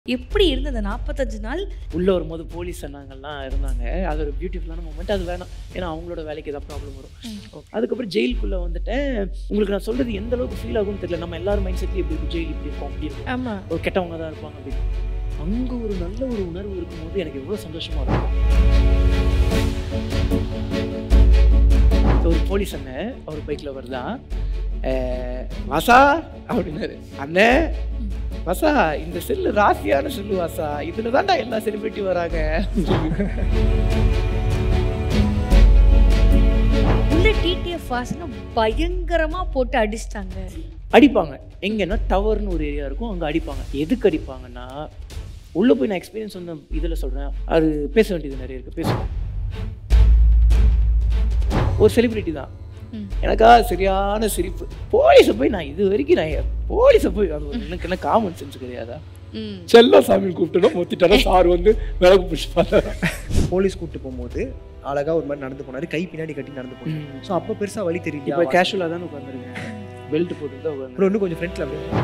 எப்படி இருந்தது 45 நாள்? உள்ளே வரும்போது போலீஸ் அண்ணாங்கள்லாம் இருந்தாங்க. அது ஒரு பியூட்டிஃபுல்லான மூமெண்ட். அது வேணாம், ஏன்னா அவங்களோட வேலைக்கு ஏதாவது ப்ராப்ளம் வரும். அதுக்கப்புறம் ஜெயிலுக்குள்ளே வந்துட்டேன். உங்களுக்கு நான் சொல்கிறது எந்த அளவுக்கு ஃபீல் ஆகும்னு தெரியல. நம்ம எல்லாரும் மைண்ட் செட்லேயும் எப்படி இருக்கும், ஜெயில் இப்படி இருக்கும், அப்படி இருக்கும், ஆமாம், ஒரு கெட்டவங்க தான் இருப்பாங்க அப்படின்னு. அங்கே ஒரு நல்ல ஒரு உணர்வு இருக்கும்போது எனக்கு எவ்வளோ சந்தோஷமாக இருக்கும். ஒரு போலீஸ் அண்ணன் அவர் பைக்கில் வருதா, வாசா அப்படின்னாரு. அண்ணே வாசா, இந்த செல்லு ராசியான செல்லு வாசா, இதுல தான்டா எல்லா செலிபிரிட்டி வராங்க. உள்ள டிடிஎஃப் வாசனை பயங்கரமா போட்டு அடிச்சிட்டாங்க. அடிப்பாங்க எங்கன்னா டவர்னு ஒரு ஏரியா இருக்கும், அங்கே அடிப்பாங்க. எதுக்கு அடிப்பாங்கன்னா, உள்ளே போய் நான் எக்ஸ்பீரியன்ஸ் வந்து இதில் சொல்கிறேன், அது பேச வேண்டியது நிறைய இருக்குது, பேசுவேன். ஒரு செலிபிரிட்டி தான், எனக்கா சரியான சிரிப்பு. போலீஸை போய் நான் இது வரைக்கும் போலீஸை போய் அது எனக்கு என்ன காமன் சென்ஸ் கிடையாதா? செல்லா சாமி கூப்பிட்டோம் மொத்திட்டாரா சார் வந்து விளக்கு பிடிச்சி பார்த்தா. போலீஸ் கூப்பிட்டு போகும்போது அழகாக ஒரு மாதிரி நடந்து போனார், கை பின்னாடி கட்டி நடந்து போனார். ஸோ அப்போ பெருசாக வழி தெரியும். இப்போ கேஷுவலாக தானே உட்காந்துருக்கேன், பெல்ட் போட்டு தான் உட்காந்து. இன்னும் கொஞ்சம் ஃப்ரெண்ட்ஸில் அப்படியே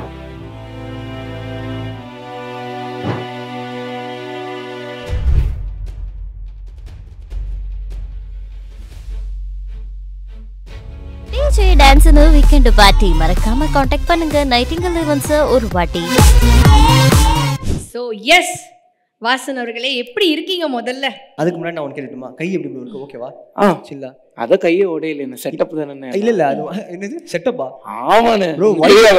டான்ஸ் வீக்கெண்ட் பார்ட்டி மறக்காம காண்டாக்ட் பண்ணுங்க நைட்டிங்கல் ஈவென்ட்ஸ் ஒரு வாட்டி. ஸோ எஸ் வாசன் அவர்களே, எப்படி இருக்கீங்க? முதல்ல அதுக்கு முன்னாடி நான் உனக்கு கேட்டுமா, கை எப்படி இருக்கு? ஓகேவா? சில்லா அத கையை உடையில என்ன செட்டப் தானே? இல்ல அது என்னது செட்டப்பா? ஆமாண்ணே ப்ரோ,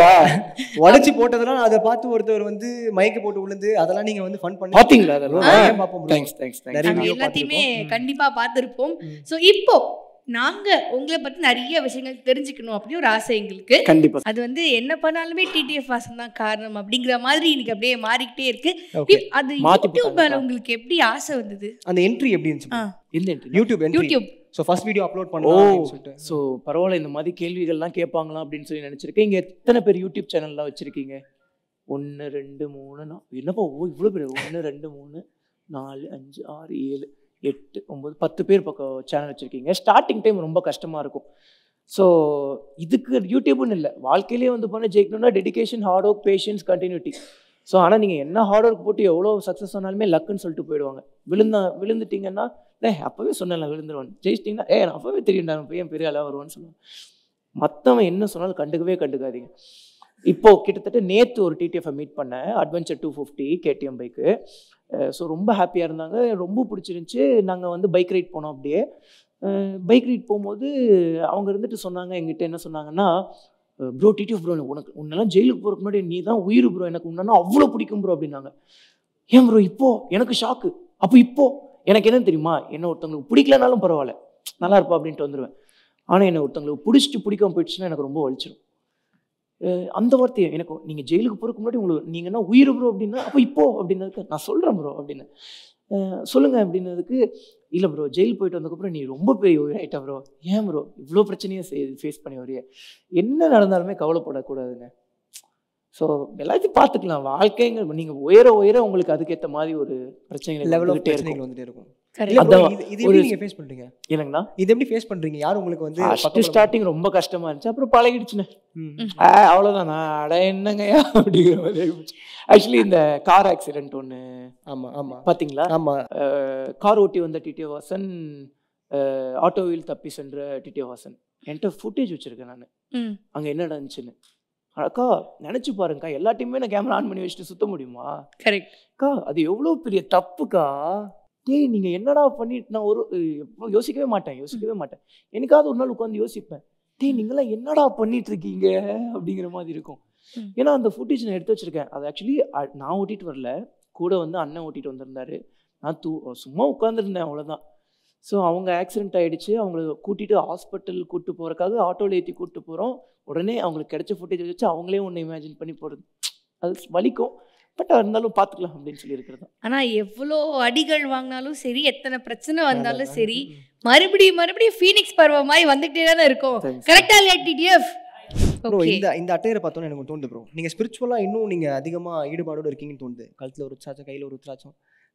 உடைச்சு போட்டதெல்லாம் அதை பார்த்து ஒருத்தர் வந்து மயக்க போட்டு விழுந்து அதெல்லாம் நீங்க வந்து ஃபன் பண்ணி பாத்தீங்களா? அதெல்லாம் பார்ப்போம். தேங்க்ஸ். எல்லாத்தையுமே கண்டிப்பா பார்த்திருப்போம். ஸோ இப்போ நாங்க உங்களை பத்தி நிறைய விஷயங்கள் தெரிஞ்சுக்கணும் அப்படின்னு ஒரு ஆசை எங்களுக்கு. கண்டிப்பா. அது வந்து என்ன பண்ணாலுமே டிடிஎஃப் வாசன் தான் காரணம் அப்படிங்கிற மாதிரி இன்னைக்கு அப்படியே மாறிக்கிட்டே இருக்கு. அது யூடியூப் மேல உங்களுக்கு எப்படி ஆசை வந்தது? அந்த என்ட்ரி எப்படி இருந்துச்சு? எந்த entry? YouTube. So first video upload பண்ணலாம் சொல்லிட்டு. ஸோ பரவாயில்ல, இந்த மாதிரி கேள்விகள்லாம் கேட்பாங்களா அப்படின்னு சொல்லி நினைச்சிருக்கேன். இங்கே எத்தனை பேர் யூடியூப் சேனல்லாம் வச்சிருக்கீங்க? 1 2 3 என்னப்பா இவ்வளோ பேர்? 1 2 3 4 5 6 7 8 9 10 பேர் பக்கம் சேனல் வச்சுருக்கீங்க. ஸ்டார்டிங் டைம் ரொம்ப கஷ்டமாக இருக்கும். ஸோ இதுக்கு யூடியூப்னு இல்லை, வாழ்க்கையிலே வந்து பண்ண ஜெயிக்கணும்னா dedication, hard work, patience, continuity. So ஆனால் நீங்கள் என்ன ஹார்ட் ஒர்க் போட்டு எவ்வளோ சக்ஸஸ் ஆனாலுமே லக்குன்னு சொல்லிட்டு போயிடுவாங்க. விழுந்துட்டிங்கன்னா அப்போவே சொன்னேன் விழுந்துருவான், ஜெயிச்சிட்டிங்கன்னா நான் அப்போவே தெரியும்டா நம்ம பையன் பெரிய அளவு வருவான்னு சொல்லுவாங்க. மற்றவன் என்ன சொன்னாலும் கண்டுக்காதீங்க. இப்போது கிட்டத்தட்ட நேற்று ஒரு டிடிஎஃப்ஐ மீட் பண்ணேன், அட்வென்ச்சர் 250 கேடிஎம் பைக்கு. ஸோ ரொம்ப ஹாப்பியாக இருந்தாங்க, ரொம்ப பிடிச்சிருந்துச்சி. நாங்கள் வந்து பைக் ரைட் போனோம். அப்படியே பைக் ரைட் போகும்போது அவங்க இருந்துட்டு சொன்னாங்க, எங்கிட்ட என்ன சொன்னாங்கன்னா, ப்ரோ டிடிஎஃப் ப்ரோ, உன்னெல்லாம் ஜெயிலுக்கு போகிறதுக்கு முன்னாடி நீ தான் உயிர் ப்ரோ, எனக்கு உன்னா அவ்வளோ பிடிக்கும் ப்ரோ அப்படின்னாங்க. ஏன் ப்ரோ இப்போ? எனக்கு ஷாக்கு. அப்போ இப்போ எனக்கு என்னன்னு தெரியுமா, என்ன ஒருத்தவங்களுக்கு பிடிக்கலனாலும் பரவாயில்ல, நல்லா இருப்பா அப்படின்ட்டு வந்துடுவேன். ஆனால் என்னை ஒருத்தவங்களுக்கு பிடிச்சிட்டு பிடிக்காம போயிடுச்சுன்னா எனக்கு ரொம்ப வலிச்சிடும். அந்த வார்த்தையை எனக்கு, நீங்கள் ஜெயிலுக்கு போகிறதுக்கு முன்னாடி உங்களுக்கு நீங்கள் என்ன உயிர் ப்ரோ அப்படின்னா, அப்போ இப்போ அப்படின்னதுக்கு நான் சொல்கிறேன் ப்ரோ அப்படின்னு. சொல்லுங்கள் அப்படின்னதுக்கு, இல்லை ப்ரோ ஜெயில் போயிட்டு வந்ததுக்கப்புறம் நீ ரொம்ப பெரிய உயிராயிட்டா ப்ரோ. ஏன் ப்ரோ இவ்வளோ பிரச்சனையை ஃபேஸ் பண்ணி வரைய? என்ன நடந்தாலுமே கவலைப்படக்கூடாதுங்க. ஸோ எல்லாத்தையும் பார்த்துக்கலாம். வாழ்க்கைங்க நீங்கள் உயர உங்களுக்கு அதுக்கேற்ற மாதிரி ஒரு பிரச்சனைகள் லெவல் ஆஃப் பிரச்சனைகள் வந்துட்டே இருக்கும். இது எப்படி நீங்க ஃபேஸ் பண்றீங்க? என்னங்கண்ணா இது எப்படி ஃபேஸ் பண்றீங்க? யார் உங்களுக்கு வந்து ஸ்டார்டிங் ரொம்ப கஷ்டமா இருந்துச்சு, அப்புறம் பழகிடுச்சுண்ணே. அவ்வளோதான். அட என்னங்கய்யா அப்படிங்கிற மாதிரி ஆகிடுச்சு. ஆக்சுவலி இந்த கார் ஆக்சிடென்ட் ஒன்று, ஆமாம் பார்த்தீங்களா? ஆமாம், கார் ஓட்டி வந்த டிடிஎஃப் வாசன், ஆட்டோவில் தப்பி சென்ற டிடிஎஃப் வாசன். என்கிட்ட ஃபுட்டேஜ் வச்சுருக்கேன் நான், அங்கே என்ன நடந்துச்சுன்னு. அக்கா நினச்சி பாருங்கக்கா, எல்லாத்தையுமே நான் கேமரா ஆன் பண்ணி வச்சுட்டு சுத்த முடியுமா? கரெக்ட்க்கா, அது எவ்வளோ பெரிய தப்புக்கா. நீங்கள் என்னடா பண்ணிட்டு, நான் யோசிக்கவே மாட்டேன். எனக்காவது ஒரு நாள் உட்காந்து யோசிப்பேன், நீங்களாம் என்னடா பண்ணிட்டு இருக்கீங்க அப்படிங்கிற மாதிரி இருக்கும். ஏன்னா அந்த ஃபுட்டேஜ் நான் எடுத்து வச்சிருக்கேன். அது ஆக்சுவலி நான் ஓட்டிட்டு வரல, கூட வந்து அண்ணன் ஓட்டிட்டு வந்திருந்தாரு. நான் சும்மா உட்காந்துருந்தேன், அவ்வளோதான். ஸோ அவங்க ஆக்சிடென்ட் ஆகிடுச்சு. அவங்கள கூட்டிகிட்டு ஹாஸ்பிட்டல் கூப்பிட்டு போகிறக்காக ஆட்டோவில் ஏற்றி கூப்பிட்டு போகிறோம். உடனே அவங்களுக்கு கிடைச்ச ஃபுட்டேஜ் வச்சு அவங்களே ஒன்று இமேஜின் பண்ணி போகிறது. அது வலிக்கும், பட் இருந்தாலும் பார்த்துக்கலாம் அப்படின்னு சொல்லி இருக்கிறது. ஆனால் எவ்வளோ அடிகள் வாங்கினாலும் சரி, எத்தனை பிரச்சனை வந்தாலும் சரி, மறுபடியும் ஃபீனிக்ஸ் பருவம் மாதிரி வந்துகிட்டே தானே இருக்கும். கரெக்டாக இல்லையா டிடிஎஃப்? ப்ரோ, இந்த அட்டையரை பார்த்தோன்னு எனக்கு தோணுது ப்ரோ, நீங்கள் ஸ்பிரிச்சுவலாக இன்னும் நீங்கள் அதிகமாக ஈடுபாடோடு இருக்கீங்கன்னு தோணுது. கழுத்தில் ஒரு உற்சாச்சம், கையில் ஒரு உற்சாச்சம்,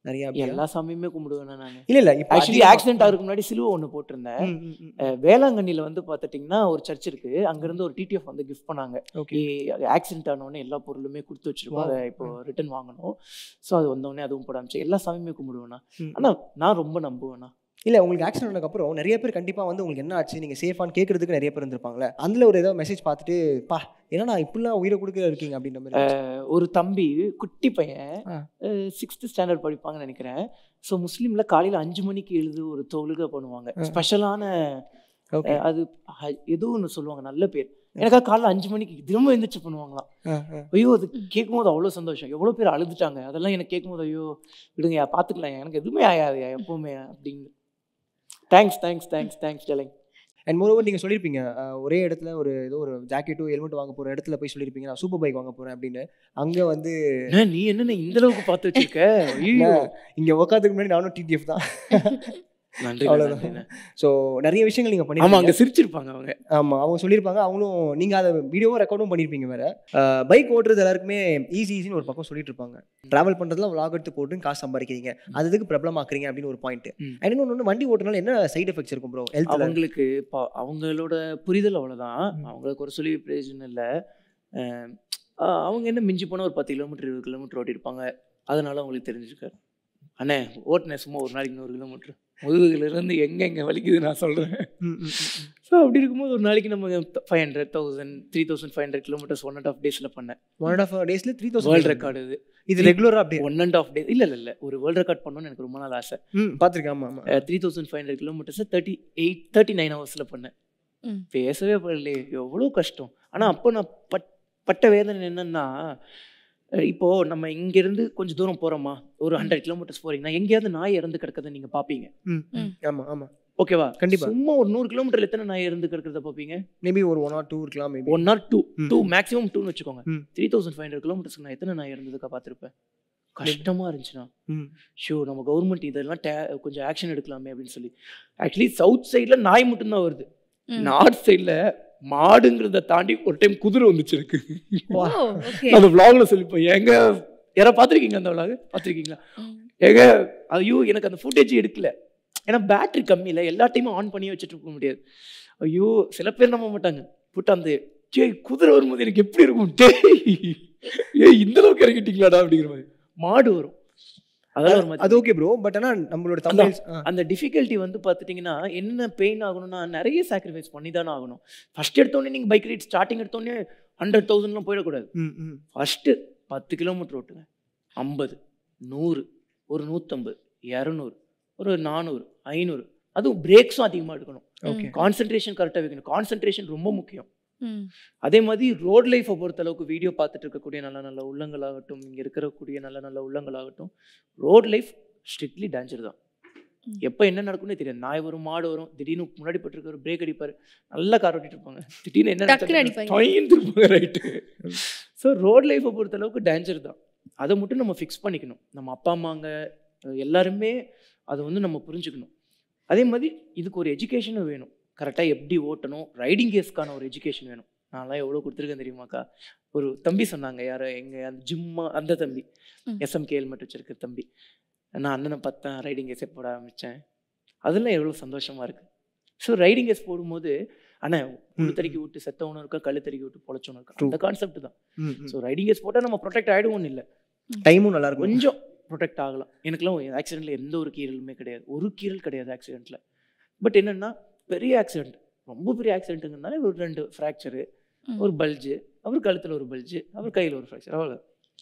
நிறைய அப்படியா? எல்லா சாமியுமே கும்பிடுவேன் நான். இல்ல இப்போ ஆக்சுவலி ஆக்சிடென்ட் ஆகிறதுக்கு முன்னாடி சிலுவை ஒன்று போட்டிருந்தேன். வேளாங்கண்ணியில் வந்து பார்த்துட்டிங்கன்னா ஒரு சர்ச் இருக்கு, அங்கேருந்து ஒரு டிடிஎஃப் வந்து கிஃப்ட் பண்ணாங்க. ஓகே. ஆக்சிடென்ட் ஆனோடனே எல்லா பொருளுமே கொடுத்து வச்சிருக்கோம், அதை இப்போ ரிட்டர்ன் வாங்கணும். ஸோ அது வந்தோடனே அதுவும் போட ஆரம்பிச்சு எல்லா சாமியுமே கும்பிடுவேண்ணா. ஆனால் நான் ரொம்ப நம்புவேண்ணா. இல்லை உங்களுக்கு ஆக்சிடென்ட் ஆனதுக்கப்புறம் நிறைய பேர் கண்டிப்பாக வந்து உங்களுக்கு என்ன ஆச்சு நீங்கள் சேஃபான்னு கேட்கறதுக்கு நிறைய பேர் இருந்திருப்பாங்களே, அதில் ஒரு ஏதோ மெசேஜ் பார்த்துட்டு பா ஏன்னா இப்படிலாம் உயிரை கொடுக்க இருக்கீங்க அப்படின்ற மாதிரி. ஒரு தம்பி குட்டி பையன் 6th ஸ்டாண்டர்ட் படிப்பாங்கன்னு நினைக்கிறேன். ஸோ முஸ்லீமில் காலையில் 5 மணிக்கு எழுது ஒரு தொழுகை பண்ணுவாங்க, ஸ்பெஷலான அது ஏதோ ஒன்று சொல்லுவாங்க, நல்ல பேர். எனக்காக காலைல 5 மணிக்கு திரும்ப எழுந்திரிச்சு பண்ணுவாங்களாம். ஐயோ அது கேட்கும் போது அவ்வளோ சந்தோஷம். எவ்வளோ பேர் அழுதுட்டாங்க, அதெல்லாம் எனக்கு கேட்கும் போது ஐயோ விடுங்க பார்த்துக்கலாம், எனக்கு எதுவுமே ஆகாது எப்போவுமே அப்படின்னு. Thanks thanks thanks thanks telling. And moreover நீங்கள் சொல்லியிருப்பீங்க ஒரே இடத்துல ஒரு ஏதோ ஒரு ஜாக்கெட்டோ ஹெல்மெட் வாங்க போகிற இடத்துல போய் சொல்லியிருப்பீங்க நான் சூப்பர் பைக் வாங்க போகிறேன் அப்படின்னு. அங்கே வந்து நீ என்ன இந்த அளவுக்கு பார்த்து வச்சிருக்க? இங்கே உட்காந்துக்கு முன்னாடி நானும் டிடிஎஃப் தான். நன்றி. அவ்வளோதான். ஸோ நிறைய விஷயங்கள் நீங்கள் பண்ணி ஆமாம், அங்கே சிரிச்சிருப்பாங்க அவங்க. ஆமாம் அவங்க சொல்லியிருப்பாங்க, அவங்களும் நீங்கள் அதை வீடியோவும் ரெக்கார்டும் பண்ணியிருப்பீங்க வேறு. பைக் ஓட்டுறது எல்லாருக்குமே ஈஸின்னு ஒரு பக்கம் சொல்லிட்டு இருப்பாங்க. ட்ராவல் பண்ணுறதுலாம் vlog எடுத்து போட்டு காசு சம்பாதிக்கிறீங்க, அது எதுக்கு பிரபலமாக்குறீங்க அப்படின்னு ஒரு பாயிண்ட். அண்ட் இன்னொன்று வண்டி ஓட்டுறதுனால என்ன சைடு எஃபெக்ட்ஸ் இருக்கும் ப்ரோ ஹெல்த்? அவங்களுக்கு அவங்களோட புரிதல் அவ்வளோதான், அவங்களுக்கு ஒரு சொல்லி பிரயோஜனம் இல்லை. அவங்க என்ன மிஞ்சி போனால் ஒரு 10 கிலோமீட்டர் 20 கிலோமீட்டர் ஓட்டியிருப்பாங்க, அதனால அவங்களுக்கு தெரிஞ்சிருக்காரு. அண்ணே ஓட்டினேன் சும்மா ஒரு நாளைக்கு 100 கிலோமீட்டர், முதுகுலேருந்து எங்கே வலிக்குது நான் சொல்கிறேன். ஸோ அப்படி இருக்கும்போது ஒரு நாளைக்கு நம்ம 500 1000 3500 கிலோமீட்டர்ஸ் 1.5 டேஸில் பண்ணேன். 1.5 டேஸில் 3000 வேர்ல்டு ரெக்கார்டு இது ரெகுலராக அப்படியே 1.5 டேஸ். இல்லை ஒரு வேர்ல்டு ரெக்கார்ட் பண்ணணும்னு எனக்கு ரொம்ப நாள் ஆசை. பார்த்துருக்கேன். ஆமாம் 3500 கிலோமீட்டர்ஸை 39 ஹவர்ஸில் பண்ணேன். பேசவே படலையே, எவ்வளோ கஷ்டம். ஆனால் அப்போ நான் பட்ட வேதனை என்னன்னா, இப்போது நம்ம இங்கேருந்து கொஞ்சம் தூரம் போகிறோமா, ஒரு 100 கிலோமீட்டர்ஸ் போகிறீங்கன்னா எங்கேயாவது நாய் இறந்து கிடக்கிறத நீங்கள் பார்ப்பீங்க. ஆமாம் ஆமாம் ஓகேவா? கண்டிப்பாக. சும்மா ஒரு 100 கிலோமீட்டரில் எத்தனை நாய் இறந்து கிடக்கிறத பார்ப்பீங்க? மேபி ஒரு 1 or 2 இருக்கலாம். மேபி 1 or 2 மேக்ஸிமம் 2ன்னு வச்சுக்கோங்க. 3500 கிலோமீட்டர்ஸ்க்கு நான் எத்தனை நாய் இறந்ததுக்கா பார்த்துருப்பேன். கஷ்டமாக இருந்துச்சுன்னா ஷோ நம்ம கவர்மெண்ட் இதெல்லாம் கொஞ்சம் ஆக்ஷன் எடுக்கலாமே அப்படின்னு சொல்லி. ஆக்சுவலி சவுத் சைடில் நாய் மட்டும்தான் வருது, நார்த் சைடில் மாடுங்கிறத தாண்டி ஒரு டைம் குதிரை வந்துச்சு இருக்கு. அந்த விளாக்ல சொல்லிப்போம். எங்க யாராவது பார்த்துருக்கீங்க? அந்த விளாக் பார்த்துருக்கீங்களா? எங்க ஐயோ எனக்கு அந்த ஃபுட்டேஜ் எடுக்கல, ஏன்னா பேட்டரி கம்மி இல்லை, எல்லா டைமும் ஆன் பண்ணி வச்சுட்டு இருக்க முடியாது. ஐயோ சில பேர் நம்ப மாட்டாங்க, புட்டு அந்த குதிரை வரும்போது எனக்கு எப்படி இருக்கும், இந்த அளவுக்கு இறங்கிட்டீங்களாடா அப்படிங்கிற மாதிரி. மாடு வரும், அது ஓகே ப்ரோ. பட் ஆனால் நம்மளோட தமிழ் அந்த டிஃபிகல்ட்டி வந்து பார்த்துட்டிங்கன்னா என்ன பெயின் ஆகணும்னா நிறைய சாக்ரிஃபைஸ் பண்ணி தானே ஆகணும். ஃபர்ஸ்ட் எடுத்தோடனே நீங்கள் பைக் ரைட் ஸ்டார்டிங் எடுத்தோடனே 100,000 போயிடக்கூடாது. ஃபர்ஸ்ட்டு 10 கிலோமீட்டர் ஓட்டுங்க, 50 100 ஒரு 150 200 ஒரு 400 500. அதுவும் பிரேக்ஸும் அதிகமாக எடுக்கணும். கான்சன்ட்ரேஷன் கரெக்டாக வைக்கணும். கான்சன்ட்ரேஷன் ரொம்ப முக்கியம். அதே மாதிரி ரோட் லைஃப்பை பொறுத்த அளவுக்கு வீடியோ பார்த்துட்டு இருக்கக்கூடிய நல்ல உள்ளங்களாகட்டும், இங்கே இருக்கக்கூடிய நல்ல உள்ளங்களாகட்டும், ரோட் லைஃப் ஸ்ட்ரிக்ட்லி டேஞ்சர் தான். எப்போ என்ன நடக்கும்னே தெரியாது. நாய் வரும், மாடு வரும், திடீர்னு முன்னாடி பட்டிருக்காரு பிரேக் அடிப்பார், நல்லா கார் ஓட்டிட்டு இருப்பாங்க, திடீர்னு என்ன இருப்பாங்க ரைட்டு. ஸோ ரோட் லைஃப்பை பொறுத்த அளவுக்கு டேஞ்சர் தான். அதை மட்டும் நம்ம ஃபிக்ஸ் பண்ணிக்கணும். நம்ம அப்பா அம்மாங்க எல்லாருமே அதை வந்து நம்ம புரிஞ்சுக்கணும். அதே மாதிரி இதுக்கு ஒரு எஜுகேஷனும் வேணும். கரெக்டாக எப்படி ஓட்டணும், ரைடிங் கேஸ்க்கான ஒரு எஜுகேஷன் வேணும். நான்லாம் எவ்வளோ கொடுத்துருக்கேன் தெரியுமாக்கா? ஒரு தம்பி சொன்னாங்க, யாரோ எங்கள் அந்த ஜிம்மா அந்த தம்பி எஸ்எம்கே ஹெல்மெட் வச்சுருக்க தம்பி, நான் அண்ணனை பார்த்தேன் ரைடிங் கேஸே போட ஆரம்பித்தேன். அதெல்லாம் எவ்வளோ சந்தோஷமாக இருக்குது. ஸோ ரைடிங் கேஸ் போடும்போது ஆனால் கழுத்தறிக்கி விட்டு செத்தவனும் இருக்கா, கழுத்தறிக்கி விட்டு பொழைச்சவனும் இருக்கா, அந்த கான்செப்ட் தான். ஸோ ரைடிங் கேஸ் போட்டால் நம்ம ப்ரொடெக்ட் ஆகிடுவோன்னு இல்லை, டைமும் நல்லா இருக்கும், கொஞ்சம் ப்ரொடெக்ட் ஆகலாம். எனக்குலாம் ஆக்சிடென்ட்டில் எந்த ஒரு கீரலுமே கிடையாது, ஒரு கீரல் கிடையாது ஆக்சிடென்ட்டில். பட் என்னென்னா பெரிய ஆக்சிடென்ட், ரொம்ப பெரிய ஆக்சிடென்ட்டுங்கிறதுனால ஒரு 2 ஃப்ராக்சரு, ஒரு பல்ஜு, அவர் கழுத்தில் ஒரு பல்ஜு, அவர் கையில் ஒரு ஃப்ராக்சர், அவ்வளோ.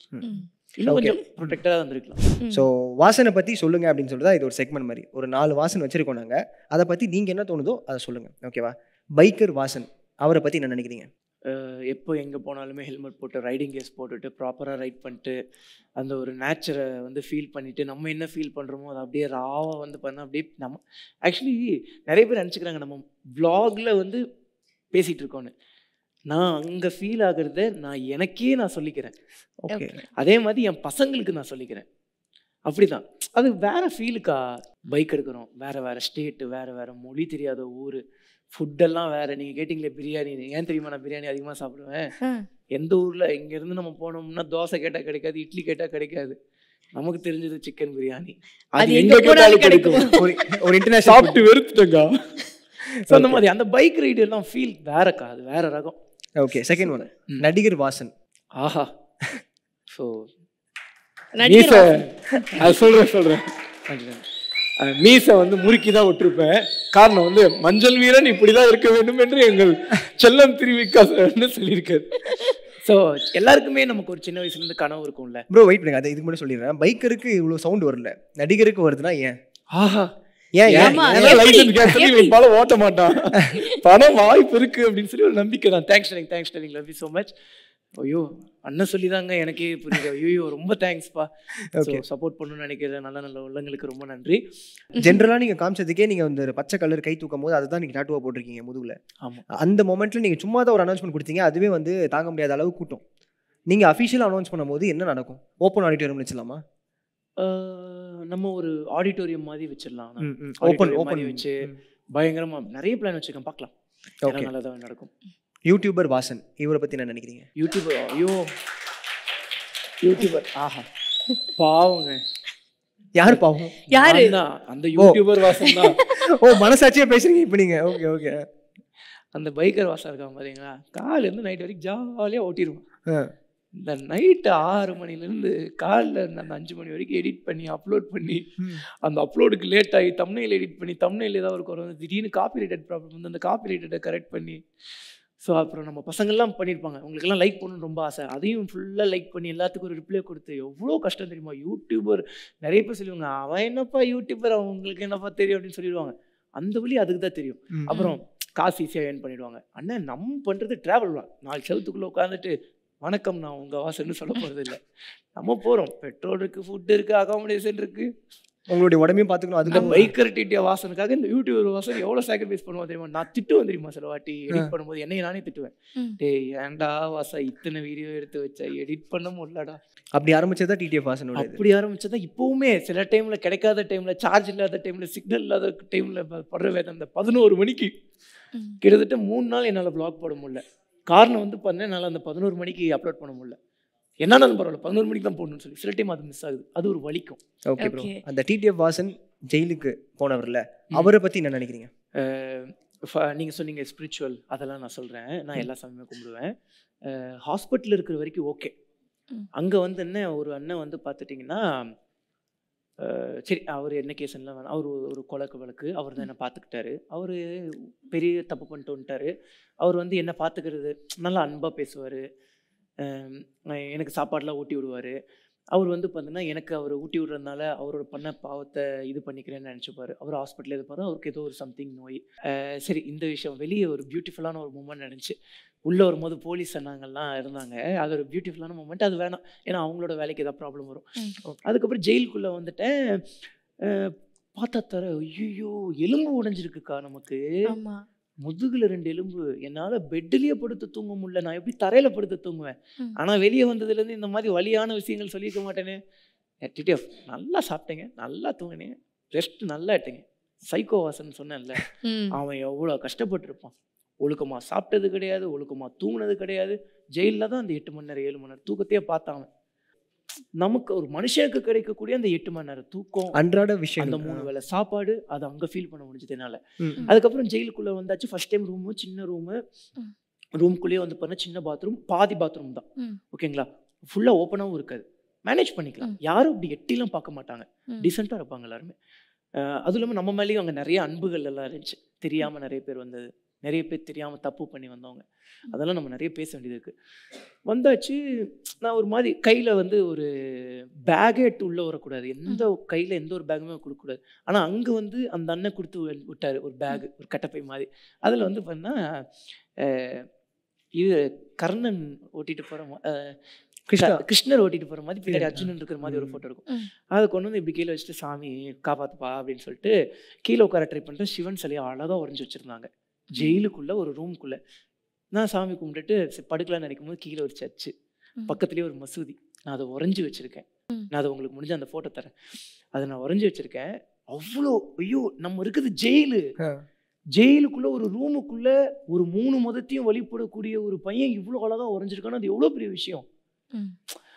இன்னும் கொஞ்சம் ப்ரொடெக்டாக வந்துருக்கலாம். ஸோ வாசனை பற்றி சொல்லுங்கள் அப்படின்னு சொல்லிட்டு தான் இது ஒரு செக்மெண்ட் மாதிரி ஒரு 4 வாசன் வச்சுருக்கோம் நாங்கள். அதை பற்றி நீங்கள் என்ன தோணுதோ அதை சொல்லுங்கள், ஓகேவா? பைக்கர் வாசன் அவரை பற்றி என்ன நினைக்கிறீங்க? எப்போ எங்கே போனாலுமே ஹெல்மெட் போட்டு ரைடிங் கேஸ் போட்டுட்டு ப்ராப்பராக ரைட் பண்ணிட்டு அந்த ஒரு நேச்சரை வந்து ஃபீல் பண்ணிவிட்டு நம்ம என்ன ஃபீல் பண்ணுறோமோ அதை அப்படியே ராவாக வந்து பண்ணால் அப்படியே நம்ம ஆக்சுவலி நிறைய பேர் நினச்சிக்கிறாங்க நம்ம வ்ளாகில் வந்து பேசிகிட்டு இருக்கோன்னு. நான் அங்கே ஃபீல் ஆகுறத நான் சொல்லிக்கிறேன். ஓகே, அதே மாதிரி என் பசங்களுக்கு நான் சொல்லிக்கிறேன். அப்படி தான் அது வேறு ஃபீலுக்கா. பைக் எடுக்கிறோம், வேறு ஸ்டேட்டு, வேறு மொழி தெரியாத ஊர், ஃபுட்டெல்லாம் வேறு. நீங்கள் கேட்டிங்களே பிரியாணி, ஏன் தெரியுமா நான் பிரியாணி அதிகமாக சாப்பிடுவேன். எந்த ஊரில் இங்கேருந்து நம்ம போனோம்னா தோசை கேட்டால் கிடைக்காது, இட்லி கேட்டால் கிடைக்காது. நமக்கு தெரிஞ்சது சிக்கன் பிரியாணி. அது எங்க போனாலும் கிடைக்கும். ஒரு இன்டர்நேஷனல் சாப்பிட்டு வெறுத்துட்டேங்க. ஸோ அந்த மாதிரி அந்த பைக் ரைடு எல்லாம் ஃபீல் வேறக்கா, அது வேற ரகம். ஓகே, செகண்ட் ஒன் நடிகர் வாசன். ஆஹா. ஸோ நடிகர் அது சொல்றேன். மீசை வந்து முறுக்கி தான் விட்டுருப்பேன். காரணம் வந்து மஞ்சள் வீரன் இப்படிதான் இருக்க வேண்டும் என்று எங்கள் செல்லம் திருவிக்கா சொல்லியிருக்காரு. ஸோ எல்லாருக்குமே நமக்கு ஒரு சின்ன வயசுல இருந்து கனவு இருக்கும்ல. ப்ரோ வெயிட் பண்ணுங்க, அதை இதுக்கு முன்னாடி சொல்லிடுறேன். பைக்கருக்கு இவ்வளவு சவுண்ட் வரல, நடிகருக்கு வருதுன்னா ஏன்? ஆஹா, ஏன் லைசன்ஸ் கேட்டு பல ஓட்ட மாட்டான், பணம் வாய்ப்பு இருக்கு அப்படின்னு சொல்லி ஒரு நம்பிக்கை தான். Thanks darling, love you so much. ஐயோ அண்ணன் சொல்லிதாங்க எனக்கே புரியுது. ஐயோ ரொம்ப தேங்க்ஸ்ப்பா. சப்போர்ட் பண்ணணும்னு நினைக்கிறேன் நல்ல உள்ளங்களுக்கு ரொம்ப நன்றி. ஜென்ரலா நீங்க காமிச்சதுக்கே நீங்க வந்து பச்சை கலர் கை தூக்கும் போது அதுதான் நீங்க டாட்டுவா போட்டிருக்கீங்க முதுகுல. ஆமா, அந்த மொமெண்ட்ல நீங்க சும்மா தான் ஒரு அனௌன்ஸ்மெண்ட் கொடுத்தீங்க, அதுவே வந்து தாங்க முடியாத அளவு கூட்டம். நீங்க அஃபிஷியலா அனௌன்ஸ் பண்ணும்போது என்ன நடக்கும்? ஓப்பன் ஆடிட்டோரியம் வச்சிடலாமா? நம்ம ஒரு ஆடிட்டோரியம் மாதிரி வச்சிடலாம். ஓப்பன் வச்சு பயங்கரமா நிறைய பிளான் வச்சிருக்கேன், பார்க்கலாம். ஓகே, நல்லதாக நடக்கும். யூடியூபர் வாசன், இவரை பத்தி என்ன நினைக்கிறீங்க? யூடியூபர், ஐயோ யூடியூபர், ஆஹா பாவங்க. யாரு பாவம்? யாரு? அந்த யூடியூபர் வாசன் தான். ஓ, மனசாட்சியா பேசுறீங்க இப்ப நீங்க. Okay okay. அந்த பைக்கர் வாசன் இருக்கான் பாத்தீங்களா, காலையில இருந்து நைட் வரைக்கும் ஜாலியா ஓட்டிடுவான். இந்த நைட்டு 6 மணிலேருந்து காலைல அந்த 5 மணி வரைக்கும் எடிட் பண்ணி அப்லோட் பண்ணி, அந்த அப்லோடுக்கு லேட் ஆகி தம்ப்நெயில் எடிட் பண்ணி, தம்ப்நெயில் ஏதாவது ஒரு குறை வந்து திடீர்னு காப்பிரைட்டட் ப்ராப்ளம் வந்து அந்த காப்பிரைட்டடை கரெக்ட் பண்ணி, ஸோ அப்புறம் நம்ம பசங்கள்லாம் பண்ணியிருப்பாங்க, உங்களுக்கெல்லாம் லைக் பண்ணணும்னு ரொம்ப ஆசை, அதையும் ஃபுல்லாக லைக் பண்ணி எல்லாத்துக்கும் ஒரு ரிப்ளை கொடுத்து எவ்வளோ கஷ்டம் தெரியுமா. யூடியூபர் நிறைய பேர் சொல்லுவாங்க, அவன் என்னப்பா யூடியூபர், அவங்களுக்கு என்னப்பா தெரியும் அப்படின்னு சொல்லிடுவாங்க. அந்த வழி அதுக்கு தான் தெரியும். அப்புறம் காசு ஈஸியாக ஏர்ன் பண்ணிடுவாங்க. அண்ணன் நம்ம பண்ணுறது ட்ராவல் தான். 4 செவத்துக்குள்ளே உட்காந்துட்டு வணக்கம் நான் உங்கள் வாசன்னு சொல்ல போகிறது இல்லை. நம்ம போகிறோம், பெட்ரோல் இருக்குது, ஃபுட்டு இருக்குது, அகாமடேஷன் இருக்குது, உங்களுடைய உடம்பையும் பார்த்துக்கணும். அதுக்கு பைக்கர் டிடியா வாசனுக்காக இந்த யூடியூபர் வாசன் எவ்வளோ சாக்ரிஃபைஸ் பண்ணுவோம் தெரியுமா. நான் திட்டுவேன் தெரியுமா, சில வாட்டி எடிட் பண்ணும்போது என்னைய நானே திட்டுவேன். டேய் ஏன்டா வாசா இத்தனை வீடியோ எடுத்து வச்சா, எடிட் பண்ண முடியலடா. அப்படி ஆரம்பிச்சதா டிடிஎஃப் வாசன். அப்படி ஆரம்பிச்சதா இப்போவுமே சில டைமில் கிடைக்காத டைமில், சார்ஜ் இல்லாத டைமில், சிக்னல் இல்லாத டைமில் படுற வேதம். அந்த 11 மணிக்கு கிட்டத்தட்ட 3 நாள் என்னால் வ்ளாக் போட முடியல. காரணம் வந்து பார்த்தீங்கன்னா என்னால் அந்த 11 மணிக்கு அப்லோட் பண்ண முடியல. என்னாலும் பரவாயில்ல, 11 மணிக்கு தான் போடணும்னு சொல்லி சில டைம் அது மிஸ் ஆகுது, அது ஒரு வலிக்கும். ஓகே ப்ரோ, அந்த டிடிஎஃப் வாசன் ஜெயிலுக்கு போனவர்ல, அவரை பற்றி என்ன நினைக்கிறீங்க? நீங்கள் சொன்னீங்க ஸ்பிரிச்சுவல், அதெல்லாம் நான் சொல்கிறேன். நான் எல்லா சாமியுமே கும்பிடுவேன். ஹாஸ்பிட்டலில் இருக்கிற வரைக்கும் ஓகே. அங்கே வந்து என்ன, ஒரு அண்ணன் வந்து பார்த்துட்டிங்கன்னா, சரி அவர் என்ன கேஸ்லாம் வேணாம், அவர் ஒரு கொலை வழக்கு, அவர் தான் என்னை பார்த்துக்கிட்டாரு. அவர் பெரிய தப்பு பண்ணிட்டு வந்துட்டார். அவர் வந்து என்னை பார்த்துக்கிறது நல்லா அன்பாக பேசுவார், எனக்கு சாப்பாடெலாம் ஊட்டி விடுவார். அவர் வந்து பார்த்தீங்கன்னா எனக்கு அவர் ஊட்டி விடுறதுனால அவரோட பண்ண பாவத்தை இது பண்ணிக்கிறேன்னு நினச்சிப்பார். அவர் ஹாஸ்பிட்டலில் இருப்பார், அவருக்கு ஏதோ ஒரு சம்திங் நோய். சரி, இந்த விஷயம் வெளியே ஒரு பியூட்டிஃபுல்லான ஒரு மூமெண்ட் நடந்துச்சு. உள்ளே வரும்போது போலீஸ் அண்ணாங்கள்லாம் இருந்தாங்க, அது ஒரு பியூட்டிஃபுல்லான மூமெண்ட். அது வேணாம், ஏன்னா அவங்களோட வேலைக்கு ஏதாவது ப்ராப்ளம் வரும். அதுக்கப்புறம் ஜெயிலுக்குள்ளே வந்துட்டேன். பார்த்தா தர ஐயோ எலும்பு உடைஞ்சிருக்குக்கா நமக்கு, முதுகுல 2 எலும்பு. என்னால் பெட்லேயே படுத்து தூங்க முடியல, நான் எப்படி தரையில் படுத்து தூங்குவேன். ஆனால் வெளியே வந்ததுலேருந்து இந்த மாதிரி வலியான விஷயங்கள் சொல்லியிருக்க மாட்டேனே. டிடிஎஃப் நல்லா சாப்பிட்டேங்க, நல்லா தூங்கினேங்க, ரெஸ்ட் நல்லா எடுத்தேங்க. சைக்கோ வாசன் சொன்னேன்ல, அவன் எவ்வளோ கஷ்டப்பட்டுருப்பான். ஒழுக்கமாக சாப்பிட்டது கிடையாது, ஒழுக்கமாக தூங்கினது கிடையாது. ஜெயிலில் தான் அந்த 8 மணி நேரம் 7 மணி நேரம் தூக்கத்தையே பார்த்தான். நமக்கு ஒரு மனுஷனுக்கு கிடைக்கக்கூடிய அந்த 8 மணி நேரம் தூக்கம், அன்றாட விஷயம், அந்த 3 வேளை சாப்பாடு, அதை அங்கே ஃபீல் பண்ண முடிஞ்சது என்னால். அதுக்கப்புறம் ஜெயிலுக்குள்ளே வந்தாச்சு. ஃபர்ஸ்ட் டைம் ரூமு, சின்ன ரூமு, ரூம்குள்ளேயே வந்து பண்ண சின்ன பாத்ரூம், பாதி பாத்ரூம் தான். ஓகேங்களா, ஃபுல்லாக ஓப்பனாகவும் இருக்காது, மேனேஜ் பண்ணிக்கலாம். யாரும் இப்படி எட்டிலாம் பார்க்க மாட்டாங்க, டீசெண்டாக இருப்பாங்க எல்லாருமே. அதுவும் இல்லாமல் நம்ம மேலேயும் அங்கே நிறைய அன்புகள் எல்லாம் இருந்துச்சு. தெரியாமல் நிறைய பேர் வந்தது, நிறைய பேர் தெரியாமல் தப்பு பண்ணி வந்தவங்க, அதெல்லாம் நம்ம நிறைய பேச வேண்டியது இருக்குது. வந்தாச்சு. நான் ஒரு மாதிரி கையில் வந்து ஒரு பேக்கே உள்ளே வரக்கூடாது, எந்த கையில் எந்த ஒரு பேக்குமே கொடுக்கக்கூடாது. ஆனால் அங்கே வந்து அந்த அண்ணன் கொடுத்து விட்டார் ஒரு பேகு, ஒரு கட்டப்பை மாதிரி. அதில் வந்து பார்த்தீங்கன்னா இது கர்ணன் ஓட்டிகிட்டு போகிற கிருஷ்ணர் ஓட்டிட்டு போகிற மாதிரி பின்னாடி அர்ஜுனன் இருக்கிற மாதிரி ஒரு ஃபோட்டோ இருக்கும். அதை கொண்டு வந்து இப்படி கீழே வச்சுட்டு சாமி காப்பாற்றுப்பா அப்படின்னு சொல்லிட்டு கீழே உட்கார ட்ரை பண்ணிட்டு சிவன் சிலையை அழகாக உறைஞ்சி வச்சுருந்தாங்க ஜெயிலுக்குள்ளே ஒரு ரூம்குள்ளே. நான் சாமி கும்பிட்டுட்டு படுக்கலான்னு நினைக்கும் போது கீழே ஒரு சர்ச்சு, பக்கத்துலேயே ஒரு மசூதி. நான் அதை உறைஞ்சி வச்சுருக்கேன். நான் அதை உங்களுக்கு முடிஞ்ச அந்த ஃபோட்டோ தரேன். அதை நான் உறைஞ்சி வச்சுருக்கேன். அவ்வளோ ஐயோ, நம்ம இருக்குது ஜெயிலு, ஜெயிலுக்குள்ளே ஒரு ரூமுக்குள்ளே ஒரு 3 மதத்தையும் வழிபடக்கூடிய ஒரு பையன் இவ்வளோ அழகாக உறைஞ்சிருக்கான்னு அது எவ்வளோ பெரிய விஷயம்.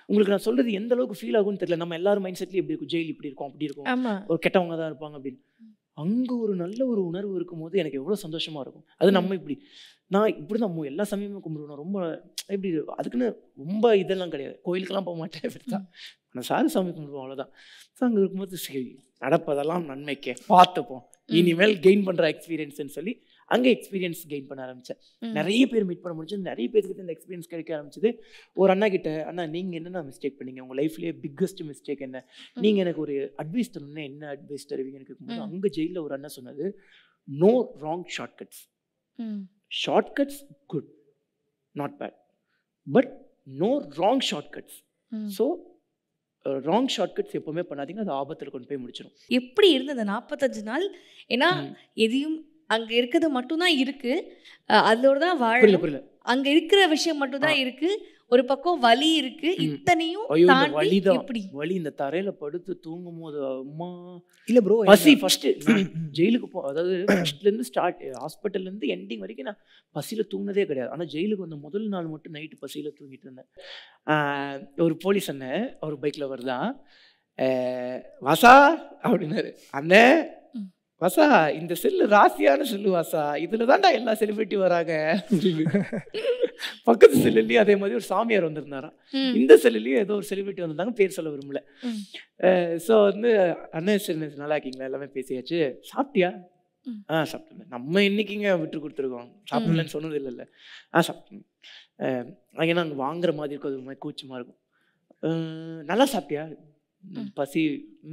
உங்களுக்கு நான் சொல்றது எந்த அளவுக்கு ஃபீல் ஆகும்னு தெரியல. நம்ம எல்லாரும் மைண்ட் செட்லயும் எப்படி இருக்கும், ஜெயில் இப்படி இருக்கும் அப்படி இருக்கும், ஆமா ஒரு கெட்டவங்க தான் இருப்பாங்க அப்படின்னு. அங்க ஒரு நல்ல ஒரு உணர்வு இருக்கும்போது எனக்கு எவ்வளவு சந்தோஷமா இருக்கும். அது நம்ம இப்படி நான் இப்படி தான் எல்லா சமயமும் கும்பிடுவேன். ரொம்ப எப்படி அதுக்குன்னு ரொம்ப இதெல்லாம் கிடையாது, கோயிலுக்கெல்லாம் போக மாட்டேன், நான் சாது சாமி கும்பிடுவோம், அவ்வளோதான். ஸோ அங்கே இருக்கும்போது சரி நடப்பதெல்லாம் நன்மைக்கே பார்த்துப்போம், இனிமேல் கெயின் பண்ணுற எக்ஸ்பீரியன்ஸ்ன்னு சொல்லி அங்கே எக்ஸ்பீரியன்ஸ் கெயின் பண்ண ஆரம்பித்தேன். நிறைய பேர் மீட் பண்ண முடிஞ்சது, நிறைய பேருக்கு இந்த எக்ஸ்பீரியன்ஸ் கிடைக்க ஆரம்பிச்சது. ஒரு அண்ணா கிட்ட, அண்ணா நீங்கள் என்னென்ன மிஸ்டேக் பண்ணீங்க, உங்கள் லைஃப்லேயே பிக்கஸ்ட் மிஸ்டேக் என்ன, நீங்கள் எனக்கு ஒரு அட்வைஸ் தரணும்னா என்ன அட்வைஸ் தருவீங்கன்னு கேட்கும்போது அங்கே ஜெயிலில் ஒரு அண்ணா சொன்னது, no wrong shortcuts. Shortcuts good, not bad, but no wrong shortcuts. So wrong shortcuts எப்பவுமே பண்ணாதீங்க, அது ஆபத்தில் கொண்டு போய் முடிச்சிடும். எப்படி இருந்தது 45 நாள்? ஏன்னா எதையும் அங்க இருக்கிறது மட்டும்தான் இருக்கு, அதோட தான் வாழ, அங்க இருக்கிற விஷயம் மட்டும் தான் இருக்கு, ஒரு பக்கம் வலி இருக்கு, இத்தனையும் தாண்டி எப்படி வலி இந்த தரையில படுத்து தூங்கும் போது அம்மா இல்ல ப்ரோ பசி ஃபர்ஸ்ட் ஜெயிலுக்கு அதாவது ஃபர்ஸ்ட்ல இருந்து ஸ்டார்ட் ஹாஸ்பிட்டல்ல இருந்து எண்டிங் வரைக்கும் நான் பசியில தூங்கினதே கிடையாது. ஆனா ஜெயிலுக்கு வந்த முதல் நாள் மட்டும் நைட்டு பசியில தூங்கிட்டு இருந்தேன். ஒரு போலீஸ் அண்ணன் அவர் பைக்ல வருதான், வாசா அப்படின்னாரு, அண்ணே வாசா இந்த செல்லு ராசியான செல்லு வாசா, இதுல தான்டா எல்லா செலிபிரிட்டி வராங்க அப்படின்னு. பக்கத்து செல்லுலயும் அதே மாதிரி ஒரு சாமியார் வந்திருந்தாராம், இந்த செல்லுலயும் ஏதோ ஒரு செலிபிரிட்டி வந்திருந்தாங்க, பேர் சொல்ல விரும்பல. ஸோ வந்து அண்ணன் சரி நல்லா இருக்கீங்களா, எல்லாமே பேசியாச்சு, சாப்பிட்டியா, சாப்பிட்டேன், நம்ம இன்னைக்குங்க விட்டு கொடுத்துருக்கோம், சாப்பிடலன்னு சொன்னது இல்லைல்ல, சாப்பிட்டேன், ஏன்னா அங்கே வாங்குற மாதிரி இருக்கும், அது ஒரு மாதிரி கூச்சமா இருக்கும், நல்லா சாப்பிட்டியா, பசி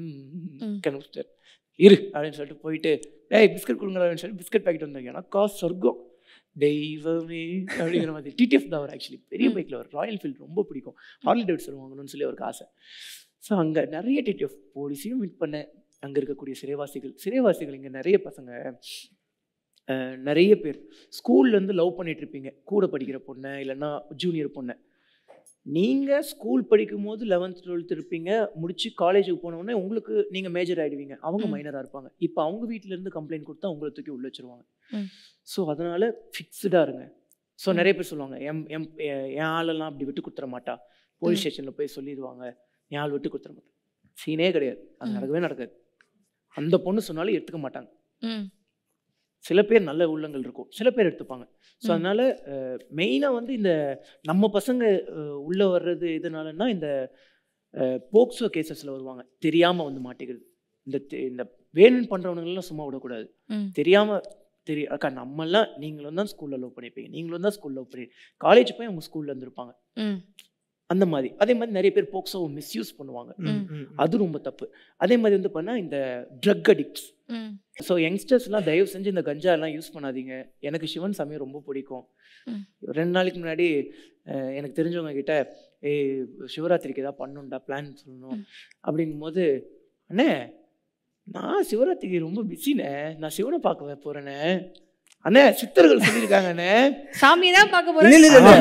இரு அப்படின்னு சொல்லிட்டு போயிட்டு பிஸ்கட் கொடுங்க அப்படின்னு சொல்லி பிஸ்கட் பேக்கெட் வந்தாங்க. எனக்கா சொர்க்கம், தெய்வமே அப்படிங்கிற மாதிரி. டிடிஎஃப் தான் அவர் ஆக்சுவலி பெரிய பைக்கில் அவர் ராயல் ஃபீல்ட் ரொம்ப பிடிக்கும், ஹார்லி டேவிட்சன் வாங்கணும்னு சொல்லி அவருக்கு ஆசை. ஸோ அங்கே நிறைய டிடிஎஃப் போலீஸையும் மீட் பண்ணேன், அங்கே இருக்கக்கூடிய சிறைவாசிகள் இங்கே நிறைய பசங்க, நிறைய பேர் ஸ்கூல்லேருந்து லவ் பண்ணிட்டு இருப்பீங்க, கூட படிக்கிற பொண்ணை இல்லைன்னா ஜூனியர் பொண்ணை. நீங்கள் ஸ்கூல் படிக்கும் போது 11th 12th இருப்பீங்க, முடிச்சு காலேஜுக்கு போனோடனே உங்களுக்கு நீங்கள் மேஜர் ஆகிடுவீங்க, அவங்க மைனராக இருப்பாங்க. இப்போ அவங்க வீட்டிலேருந்து கம்ப்ளைண்ட் கொடுத்தா அவங்கள தூக்கி உள்ள வச்சுருவாங்க. ஸோ அதனால் ஃபிக்ஸ்டாக இருங்க. ஸோ நிறைய பேர் சொல்லுவாங்க, என் ஆளெல்லாம் அப்படி விட்டு கொடுத்துட மாட்டா, போலீஸ் ஸ்டேஷனில் போய் சொல்லிடுவாங்க என் ஆள் விட்டு கொடுத்துட மாட்டேன். சீனே கிடையாது, அது நடக்கவே நடக்காது. அந்த பொண்ணு சொன்னாலும் எடுத்துக்க மாட்டாங்க. சில பேர் நல்ல உள்ளங்கள் இருக்கும், சில பேர் எடுத்துப்பாங்க. ஸோ அதனால் மெயினாக வந்து இந்த நம்ம பசங்க உள்ளே வர்றது எதனாலன்னா இந்த போக்சோ கேசஸில் வருவாங்க, தெரியாமல் வந்து மாட்டிக்கிறது. இந்த வேணும்னு பண்ணுறவனுங்கெல்லாம் சும்மா விடக்கூடாது, தெரியாமல் அக்கா நம்மெல்லாம் நீங்களும் தான் ஸ்கூலில் லவ் பண்ணியிருப்பீங்க, நீங்களும் தான் ஸ்கூலில் லவ் பண்ணி காலேஜ் போய் அவங்க ஸ்கூலில் இருந்திருப்பாங்க, அந்த மாதிரி. அதே மாதிரி நிறைய பேர் போக்சோவை மிஸ்யூஸ் பண்ணுவாங்க, அது ரொம்ப தப்பு. அதே மாதிரி வந்து பண்ணால் இந்த ட்ரக் அடிக்ட்ஸ். ஸோ யங்ஸ்டர்ஸ்லாம் தயவு செஞ்சு இந்த கஞ்சா எல்லாம் யூஸ் பண்ணாதீங்க. எனக்கு சிவன் சாமியை ரொம்ப பிடிக்கும். 2 நாளைக்கு முன்னாடி எனக்கு தெரிஞ்சவங்க கிட்ட சிவராத்திரிக்கு ஏதாவது பண்ணணும்டா, பிளான் சொல்லணும் அப்படிங்கும்போது, அண்ணே நான் சிவராத்திரிக்கு ரொம்ப பிஸிண்ணே, நான் சிவனை பார்க்க போறேனே, அண்ணே சித்தர்கள் சொல்லியிருக்காங்கண்ணே சாமியை தான் பார்க்க போறேன்.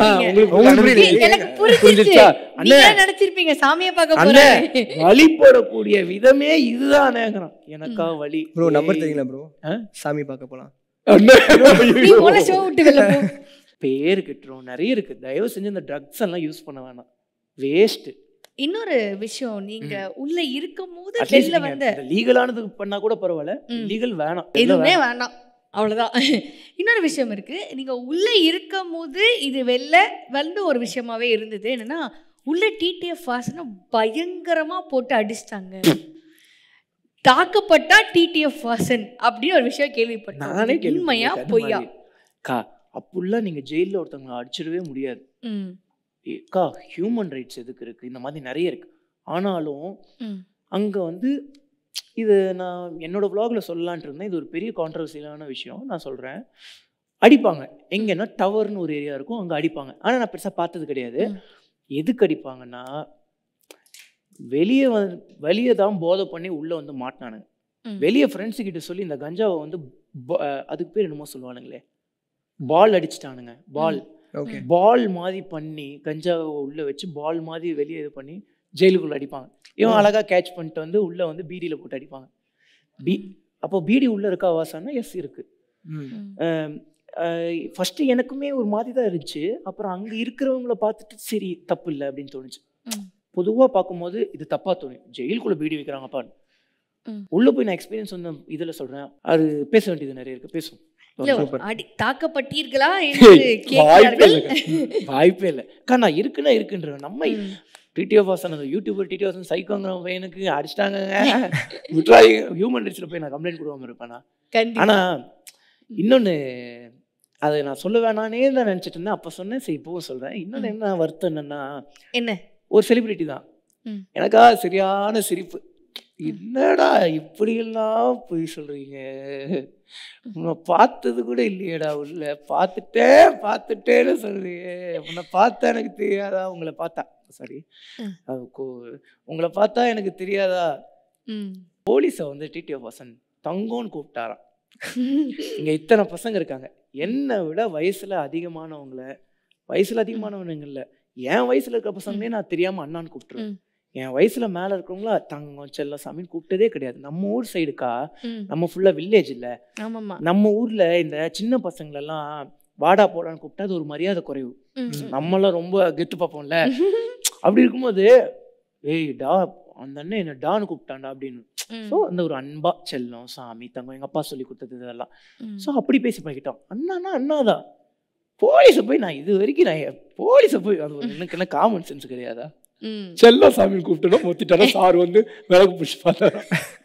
நினைச்சிருப்பீங்க சாமியை பார்க்க போறேன், வழி போடக்கூடிய விதமே இதுதானேங்கிறான். எனக்கா வழி ப்ரோ நம்பர் தெரியுங்களா ப்ரோ, சாமி பார்க்க போலாம், பேரு கிட்டுரும் நிறைய இருக்கு. தயவு செஞ்சு இந்த ட்ரக்ஸ் எல்லாம் யூஸ் பண்ண வேணாம், வேஸ்ட். இன்னொரு விஷயம், நீங்க உள்ள இருக்கும் போது வெளில வந்த லீகலானது பண்ணா கூட பரவாயில்ல, லீகல் வேணாம், எதுவுமே வேணாம், அவ்வளவுதான். இன்னொரு விஷயம் இருக்கு, நீங்க உள்ள இருக்கும் போது இது வெளில வந்து ஒரு விஷயமாவே இருந்தது. என்னன்னா உள்ள டிடிஎஃப் வாசனை பயங்கரமா போட்டு அடிச்சிட்டாங்க, தாக்கப்பட்டா டிடிஎஃப் வாசன் அப்படின்னு ஒரு விஷயம் கேள்விப்பட்டேன். உண்மையா பொய்யா? அப்படிலாம் நீங்க ஜெயில ஒருத்தவங்களை அடிச்சிடவே முடியாது. ஹியூமன் ரைட்ஸ் எதுக்கு இருக்கு, இந்த மாதிரி நிறைய இருக்கு. ஆனாலும் அங்க வந்து இது நான் என்னோட vlogல சொல்லலான்ட்டு இருந்தேன், இது ஒரு பெரிய கான்ட்ரவர்சியலான விஷயம், நான் சொல்றேன். அடிப்பாங்க எங்கன்னா டவர்னு ஒரு ஏரியா இருக்கும், அங்க அடிப்பாங்க. ஆனா நான் பெருசா பார்த்தது கிடையாது. எதுக்கு அடிப்பாங்கன்னா வெளியே தான் போதை பண்ணி உள்ள வந்து மாட்டினானுங்க. வெளியே ஃப்ரெண்ட்ஸு கிட்ட சொல்லி இந்த கஞ்சாவை வந்து அதுக்கு பேர் என்னமோ சொல்லுவானுங்களே, பால் அடிச்சிட்டானுங்க. பால் மாதிரி பண்ணி கஞ்சாவை உள்ள வச்சு பால் மாதிரி வெளியே இது பண்ணி ஜெயிலுக்குள்ள அடிப்பாங்க. இவன் அழகா கேட்ச் பண்ணிட்டு வந்து உள்ள வந்து பீடியில போட்டு அடிப்பாங்க. அப்போ பீடி உள்ள இருக்கா வாசன்னா? எஸ் இருக்கு. ஃபர்ஸ்ட் எனக்குமே ஒரு மாதிரி தான் இருந்துச்சு. அப்புறம் அங்க இருக்கிறவங்கள பார்த்துட்டு சரி தப்பு இல்லை அப்படின்னு தோணுச்சு. பொதுவாக பார்க்கும்போது இது தப்பாக தோணும், ஜெயிலுக்குள்ளே பீடி வைக்கிறாங்கப்பா. உள்ளே போய் நான் எக்ஸ்பீரியன்ஸ் வந்து இதில் சொல்கிறேன், அது பேச வேண்டியது நிறைய இருக்குது, பேசும். தாக்கப்பட்டீர்களா? வாய்ப்பே இல்லை அக்கா, நான் இருக்குன்னா இருக்குன்ற நம்ம டிடிஓ வாசன் அந்த யூடியூபர் டிடிஓ வாசன் சைக்கோங்கிற பையனுக்கு அடிச்சிட்டாங்க விட்ராய் ஹியூமன் ரைட்ஸில் போய் நான் கம்ப்ளைண்ட் கொடுக்காம இருப்பேனா? ஆனால் இன்னொன்று அதை நான் சொல்ல வேணானே தான் நினச்சிட்டு இருந்தேன், அப்போ சொன்னேன், சரி இப்போவும் சொல்கிறேன். இன்னொன்று என்ன வருத்தம் என்னன்னா, என்ன ஒரு செலிபிரிட்டி தான் எனக்கா சரியான சிரிப்பு, என்னடா இப்படியெல்லாம் போய் சொல்கிறீங்க, உன்னை பார்த்தது கூட இல்லையடா, உள்ள பார்த்துட்டேன்னு சொல்றீங்க, உன்னை பார்த்தா எனக்கு தெரியாதா, உங்களை பார்த்தா சாரி உங்களை பார்த்தா எனக்கு தெரியாதா. போலீஸை வந்து டிடிஓ வாசன் தங்கோன்னு கூப்பிட்டாராம். இங்கே இத்தனை பசங்க இருக்காங்க, என்னை விட வயசில் அதிகமானவங்கள, வயசில் அதிகமானவனுங்கள்ல என் வயசில் இருக்க பசங்களே நான் தெரியாமல் அண்ணான்னு கூப்பிட்டுருவேன். என் வயசுல மேல இருக்கவங்களா தங்கம் செல்லம் சாமின்னு கூப்பிட்டதே கிடையாது. நம்ம ஊர் சைடுக்கா, நம்ம ஃபுல்லா வில்லேஜ் இல்ல, நம்ம ஊர்ல இந்த சின்ன பசங்களெல்லாம் வாடா போடான்னு கூப்பிட்டா அது ஒரு மரியாதை குறைவு. நம்மளாம் ரொம்ப கெத்து பார்ப்போம்ல. அப்படி இருக்கும்போது ஏய் டா அந்த அண்ணன் என்ன டான்னு கூப்பிட்டான்டா அப்படின்னு. ஸோ அந்த ஒரு அன்பா செல்லம் சாமி தங்கம் எங்க அப்பா சொல்லி கொடுத்தது இதெல்லாம். ஸோ அப்படி பேசி பழகிட்டோம். அண்ணானா அண்ணாதான். போலீஸை போய் நான் இது வரைக்கும் நான் போலீஸை போய் அது எனக்கு என்ன காமன் சென்ஸ் கிடையாதா? செல்லம் சாமி கூப்பிட்டோம் மொத்திட்டாரா சார் வந்து விளக்கு பிடிச்சி பார்த்தாரா.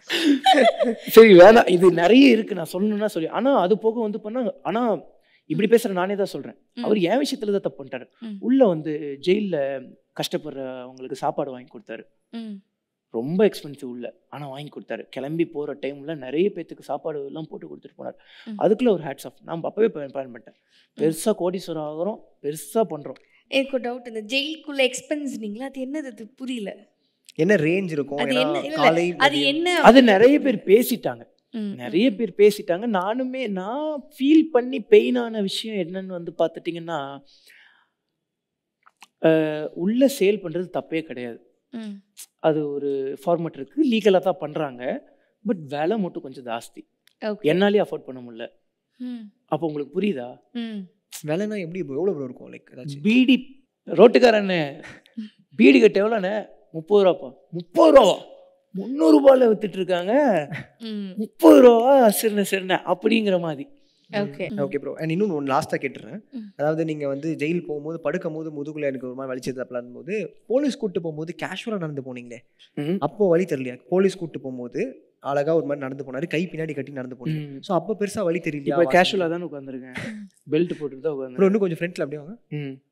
சரி வேணாம், இது நிறைய இருக்கு நான் சொல்லணும்னா சொல்லி. ஆனா அது போக வந்து பண்ணாங்க. ஆனா இப்படி பேசுற நானே தான் சொல்றேன், அவர் என் விஷயத்துல தான் தப்பு பண்ணிட்டாரு. உள்ள வந்து ஜெயில கஷ்டப்படுறவங்களுக்கு சாப்பாடு வாங்கி கொடுத்தாரு, ரொம்ப எக்ஸ்பென்சிவ் உள்ள, ஆனா வாங்கி கொடுத்தாரு. கிளம்பி போற டைம்ல நிறைய பேத்துக்கு சாப்பாடு எல்லாம் போட்டு கொடுத்துட்டு போனார். அதுக்குள்ள ஒரு ஹேட்ஸ் ஆஃப். நான் அப்பவே பயன் பண்ணிட்டேன். பெருசா கோடீஸ்வரம் ஆகிறோம், பெருசா பண்றோம். எனக்கு டவுட், இந்த ஜெயிலுக்குள்ள எக்ஸ்பென்ஸ்னீங்களா, அது என்னது? அது புரியல. என்ன ரேஞ்ச் இருக்கும்? அது என்ன? அது நிறைய பேர் பேசிட்டாங்க, நிறைய பேர் பேசிட்டாங்க. நானுமே நான் ஃபீல் பண்ணி பெயினான விஷயம் என்னன்னு வந்து பார்த்துட்டிங்கன்னா, உள்ள சேல் பண்றது தப்பே கிடையாது. அது ஒரு ஃபார்மேட் இருக்கு, லீகலா தான் பண்றாங்க. பட் விலை மட்டும் கொஞ்சம் ஜாஸ்தி, என்னாலே அஃபோர்ட் பண்ண முடியல. அப்போ உங்களுக்கு புரியுதா? விலைனா எப்படி எவ்வளோ இருக்கும்? லைக் ஏதாச்சும் பீடி ரோட்டுக்காரண்ணே பீடி கட்டு எவ்வளோண்ணே? 30 ரூபாப்பா. 30 ரூபாவா? 300 ரூபாயில் வித்துட்டு இருக்காங்க. 30 ரூபா சரிண்ணே அப்படிங்கிற மாதிரி. Okay bro. அண்ட் இன்னொன்று ஒன்று லாஸ்ட்டாக கேட்டுறேன். அதாவது நீங்கள் வந்து ஜெயில் போகும்போது படுக்கும் போது முதுகுல எனக்கு ஒரு மாதிரி வலிச்சது அப்படின் போது போலீஸ் கூப்பிட்டு போகும்போது கேஷுவலாக நடந்து போனீங்களே, அப்போ வலி தெரியலையா? போலீஸ் கூப்பிட்டு போகும்போது அழகா ஒரு மாதிரி நடந்து போனாரு, கை பின்னாடி கட்டி நடந்து போனீங்க. ஸோ அப்போ பெருசா வலி தெரியலையா? இப்போ கேஷுவலாக தான் உட்காந்துருக்கேன், பெல்ட் போட்டுட்டு தான் உட்காந்து. இன்னும் கொஞ்சம் ஃப்ரெண்ட்ல அப்படியே வாங்க.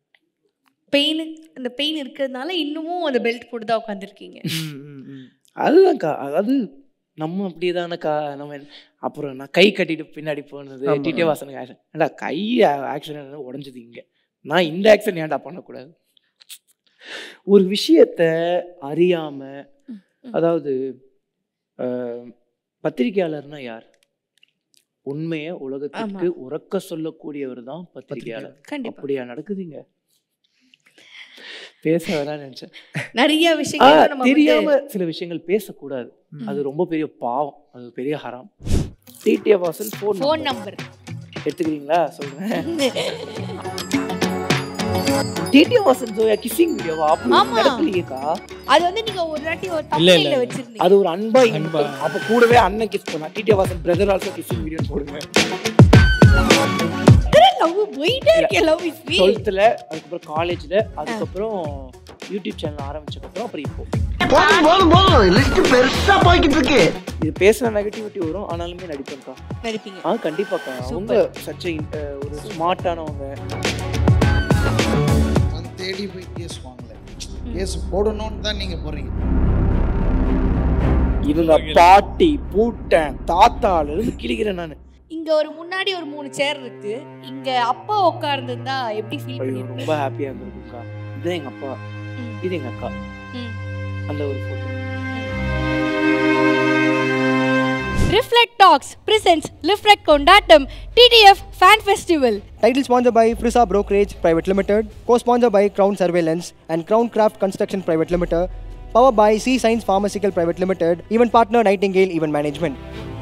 அந்த பெயின் இருக்கிறதுனால இன்னமும் அந்த பெல்ட் போட்டு தான் உட்காந்துருக்கீங்க. அதுதான்க்கா, அதாவது நம்ம அப்படியேதானக்கா. நம்ம அப்புறம் நான் கை கட்டிட்டு பின்னாடி போனது டிடிஓ வாசனுக்கு ஆக்ஷன். ஏன்டா கை ஆக்சிடென்ட் உடஞ்சது இங்கே, நான் இந்த ஆக்ஷன் ஏன்டா பண்ணக்கூடாது? ஒரு விஷயத்த அறியாம, அதாவது பத்திரிகையாளர்னா யார்? உண்மையை உலகத்துக்கு உறக்க சொல்லக்கூடியவர் தான் பத்திரிகையாளர். அப்படியா நடக்குதுங்க? பேச வேணாம் நினைச்சேன். நிறைய விஷயங்கள் தெரியாம சில விஷயங்கள் பேசக்கூடாது, அது ரொம்ப பெரிய பாவம், அது பெரிய ஹராம். டிடிஓ வாசன் ஃபோன் நம்பர் எடுத்துக்கிறீங்களா? சொல்றேன். டிடிஓ வாசன் ஜோயா கிசிங் வீடியோவா? அப்படி நடக்கலையேக்கா. அது வந்து நீங்க ஒரு வாட்டி ஒரு தம்ப்நெயில்ல வச்சிருந்தீங்க, அது ஒரு அன்பா. அப்ப கூடவே அண்ணன் கிஸ் பண்ணா, TTO Vasan brother also kissing video போடுங்க. டுவெல்த்ல, அதுக்கப்புறம் காலேஜ்ல, அதுக்கப்புறம் யூடியூப் சேனல் ஆரம்பிச்சதுக்கப்புறம் அப்புறம் இப்போ பெருசா போய்கிட்டு இருக்கு. இது பேசுற நெகட்டிவிட்டி வரும், ஆனாலுமே நடிப்பேன்க்கா. நடிப்பீங்க? கண்டிப்பாக்கா. அவங்க சச்ச ஒரு ஸ்மார்ட்டானவங்க. தேடி போய் கேஸ் வாங்கல, கேஸ் போடணும்னு தான் நீங்க போறீங்க. இவங்க பாட்டி பூட்டன் தாத்தால இருந்து கிளிக்கிறேன் நானு. இங்க ஒரு முன்னாடி ஒரு 3 சேர் இருக்கு, இங்க அப்பா உட்கார்ந்திருந்தா எப்படி ஃபீல் பண்ணுவீங்க? ரொம்ப ஹாப்பியா இருந்திருக்கும்க்கா. இது எங்க அப்பா, இது எங்க அக்கா, அந்த ஒரு photo. Reflect Talks presents Reflect Kondatam TDF Fan Festival. Title sponsored by Frisa Brokerage Private Limited, co-sponsored by Crown Surveillance and Crown Craft Construction Private Limited, powered by C Science Pharmaceutical Private Limited, event partner Nightingale Event Management.